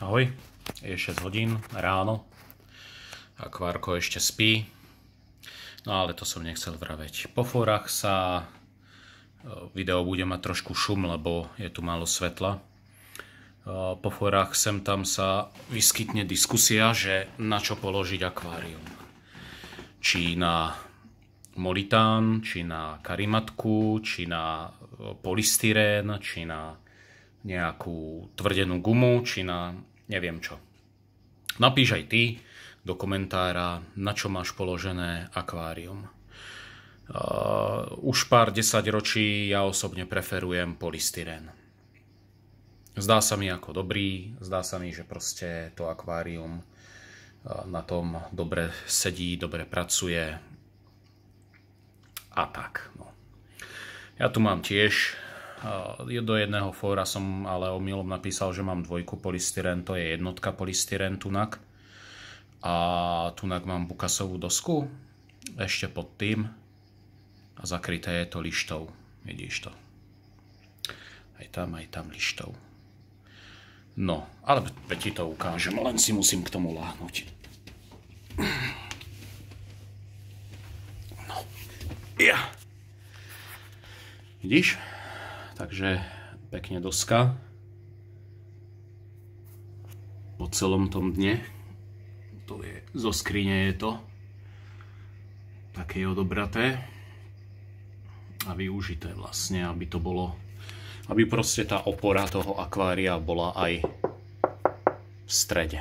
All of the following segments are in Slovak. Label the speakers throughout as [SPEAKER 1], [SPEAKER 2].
[SPEAKER 1] Ahoj, je 6 hodín ráno, akvárko ešte spí, no ale to som nechcel vraveť. Po fórach sa video bude mať trošku šum, lebo je tu málo svetla. Po fórach sem tam sa vyskytne diskusia, že na čo položiť akvárium. Či na molitán, či na karimatku, či na polystyrén, či na nejakú tvrdenú gumu, či na neviem čo. Napíš aj ty do komentára, na čo máš položené akvárium. Už pár 10 ročí ja osobne preferujem polystyrén. Zdá sa mi ako dobrý, zdá sa mi, že proste to akvárium na tom dobre sedí, dobre pracuje a tak. No. Ja tu mám tiež, do jedného fóra som ale omylom napísal, že mám dvojku polystyrén, to je jednotka polystyrén tunak. A tunak mám bukasovú dosku, ešte pod tým a zakryté je to lištou, vidíš to. Aj tam lištou. No, ale ti to ukážem, len si musím k tomu láhnuť. No, ja. Vidíš? Takže pekne doska. Po celom tom dne. To je, zo skrine je to. Také odobraté. A využité vlastne, aby to bolo, aby proste tá opora toho akvária bola aj v strede.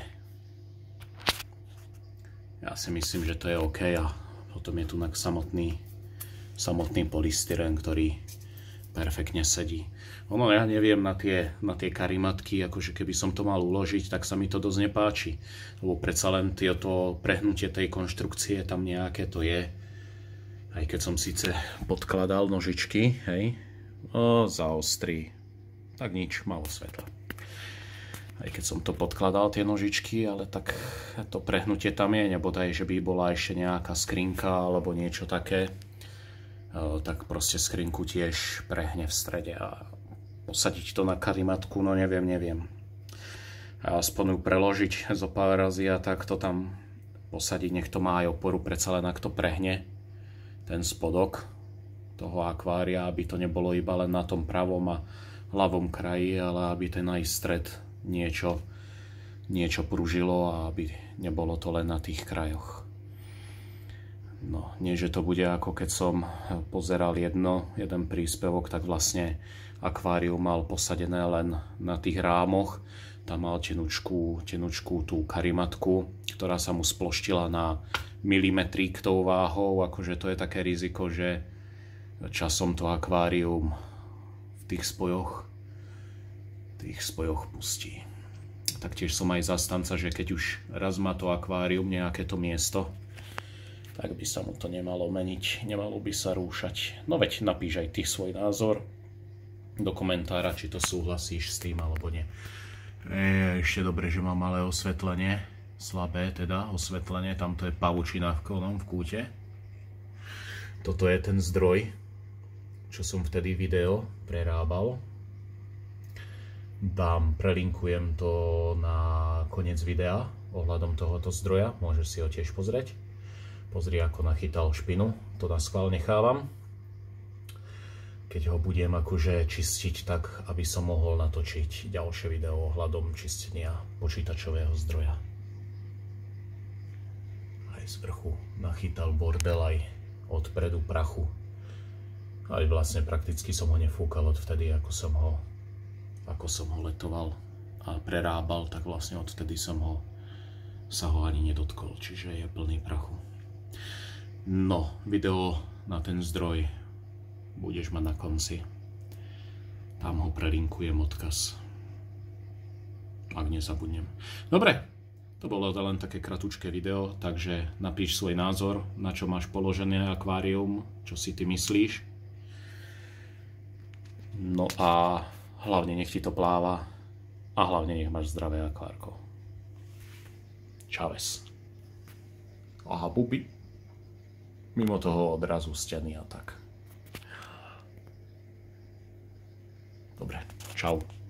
[SPEAKER 1] Ja si myslím, že to je OK a potom je tu samotný polystyrén, ktorý perfektne sedí. Ono, ja neviem, na tie karimatky, akože keby som to mal uložiť, tak sa mi to dosť nepáči. Lebo predsa len to prehnutie tej konštrukcie tam nejaké to je. Aj keď som síce podkladal nožičky, hej, zaostrí. Tak nič, malo svetla. Aj keď som to podkladal, tie nožičky, ale tak to prehnutie tam je, nebodaj, že by bola ešte nejaká skrinka alebo niečo také. Tak proste skrinku tiež prehne v strede a posadiť to na karimatku, no neviem. A aspoň ju preložiť zo pár razy a tak to tam posadiť, nech to má aj oporu, predsa len ak to prehne ten spodok toho akvária, aby to nebolo iba len na tom pravom a ľavom kraji, ale aby ten aj stred niečo pružilo a aby nebolo to len na tých krajoch. No, nie, že to bude ako keď som pozeral jeden príspevok, tak vlastne akvárium mal posadené len na tých rámoch. Tam mal tenučkú tú karimatku, ktorá sa mu sploštila na milimetrík tou váhou. Akože to je také riziko, že časom to akvárium v tých spojoch pustí. Taktiež som aj zastanca, že keď už raz má to akvárium nejaké to miesto, tak by sa mu to nemalo meniť, nemalo by sa rúšať. No veď napíš aj ty svoj názor do komentára, či to súhlasíš s tým alebo nie. Ešte dobre, že mám malé osvetlenie, slabé teda osvetlenie, tamto je pavučina v kúte. Toto je ten zdroj, čo som vtedy video prerábal. Prelinkujem to na koniec videa ohľadom tohoto zdroja, môžeš si ho tiež pozrieť. Pozri, ako nachytal špinu, to na schvál nechávam. Keď ho budem akože čistiť tak, aby som mohol natočiť ďalšie video ohľadom čistenia počítačového zdroja. Aj z vrchu nachytal bordel, aj odpredu prachu. Aj vlastne prakticky som ho nefúkal odvtedy, ako som ho letoval a prerábal, tak vlastne odtedy sa ho ani nedotkol, čiže je plný prachu. No, video na ten zdroj budeš mať na konci. Tam ho prelinkujem odkaz. Ak nezabudnem. Dobre, to bolo len také kratučké video, takže napíš svoj názor, na čo máš položené akvárium, čo si ty myslíš. No a hlavne nech ti to pláva a hlavne nech máš zdravé akvárko. Čaves. Aha, bubi. Mimo toho odrazu steny a tak. Dobre, čau.